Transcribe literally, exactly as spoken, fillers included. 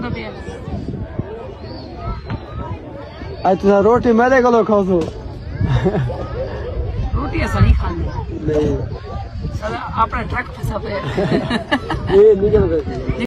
खांदा पे आज तुसा रोटी मेरे को खाओ सो रोटी ऐसा नहीं खानी नहीं साला अपना ट्रक फंसा पे ये निकल गए